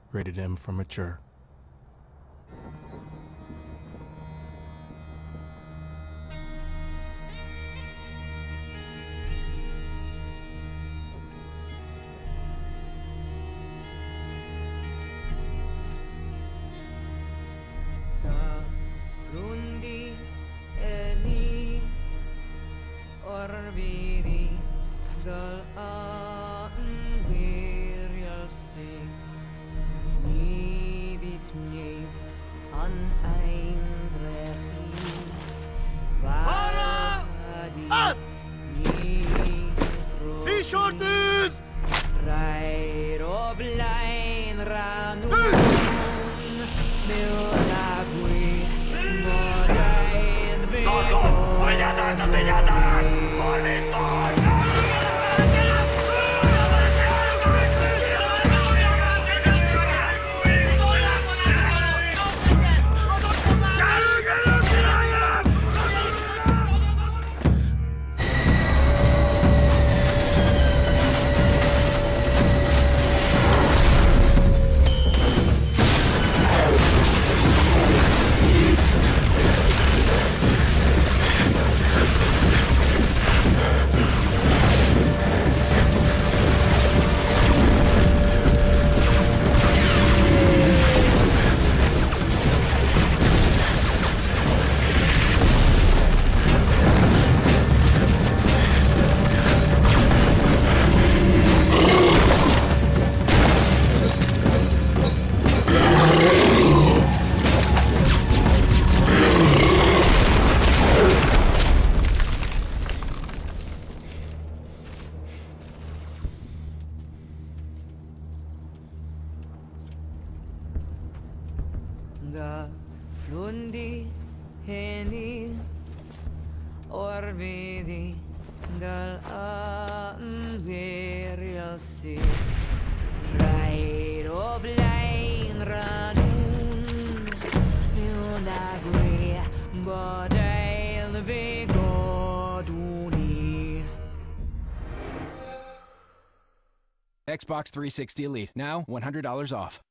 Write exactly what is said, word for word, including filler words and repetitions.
Rated M for mature. Frundi eni orbidi gal anvirialsi ni vitni an eindrechi vadi ni Wie short is? Reit of line ranu milagui ¡Pilladas, pilladas! ¡Maldito! Ga flundi heni orbidi gal anvirialsi Reit of line ranun milagui bodil vigoduni. Xbox three sixty Elite, now one hundred dollars off.